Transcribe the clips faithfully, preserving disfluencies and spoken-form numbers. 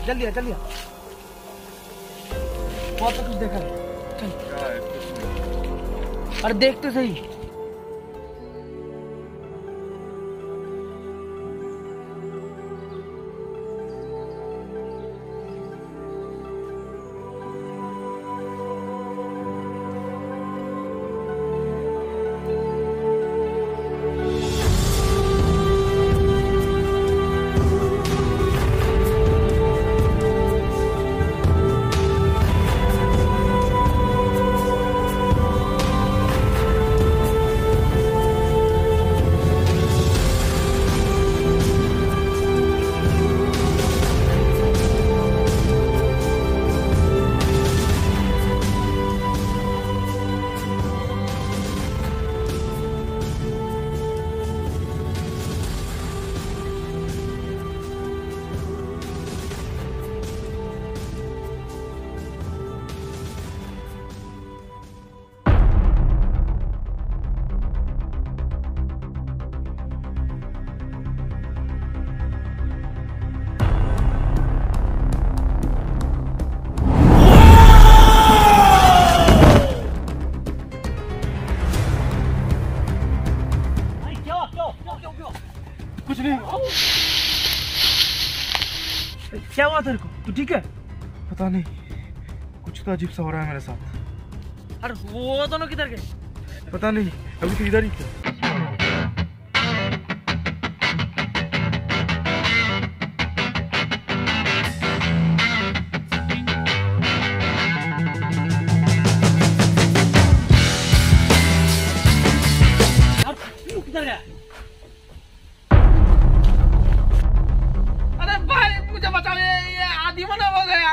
जल्दी आ जल्दी आ। बहुत तो कुछ देखा है। चल अरे देख तो सही। कुछ नहीं। क्या हुआ तेरे को? तू ठीक है? पता नहीं, कुछ तो अजीब सा हो रहा है मेरे साथ। अरे वो दोनों किधर गए? पता नहीं, अभी तो इधर ही थे। किधर गया? अरे भाई मुझे बचा ले, ये आदि मना हो गया।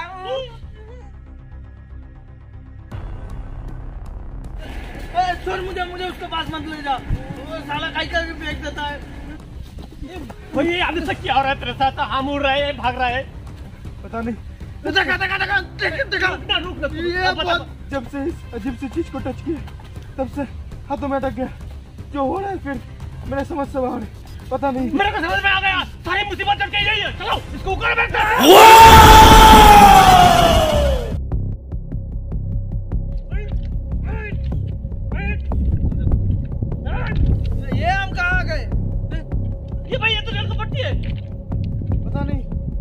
छोड़ मुझे, मुझे उसके पास मत ले जा। वो साला काई का फेंक देता है। भाई ये आदि तक क्या हो रहा है तेरे साथ? हम उड़ रहे हैं, भाग रहे हैं। पता नहीं। देखा देखा देखा देख देखा। रुक रुक। ये बात जब से इस अजीब सी चीज को टच किया तब से हाथों में अटक गया। जो हो रहा है फिर मेरे समझ से बाहर है। पता नहीं। मेरे को समझ में आ गया, सारी मुसीबत जब यही है। चलो इसको ऊपर बैठते हैं। ये हम कहाँ गए? ये भाई ये तो रेल का पट्टी है। पता नहीं,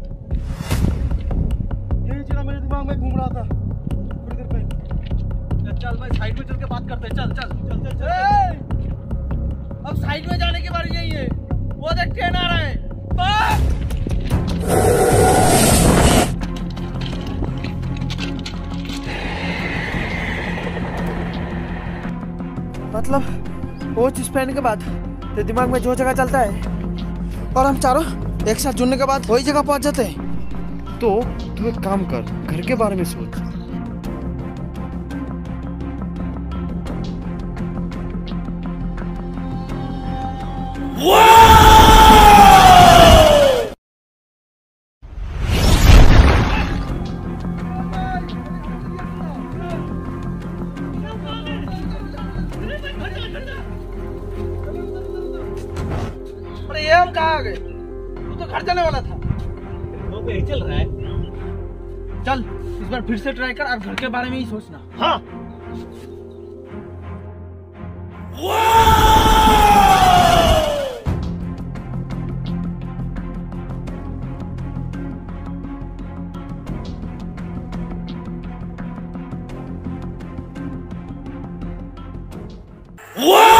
यही चीज मेरे दिमाग में घूम रहा था थोड़ी देर पहले। चल भाई साइड में चल के बात करते हैं। चल चल चल चल, चल। अब साइड में जाने की बारी नहीं है। वो देख ट्रेन आ रहा है। मतलब वो चीज पहनने के बाद तो दिमाग में जो जगह चलता है और हम चारों एक साथ जुड़ने के बाद वही जगह पहुंच जाते हैं। तो तू एक काम कर, घर के बारे में सोच। अरे ये हम कहाँ आ गए? तू तो घर जाने वाला था। वो तो यही चल रहा है। चल इस बार फिर से ट्राई कर और घर के बारे में ही सोचना। हाँ। What?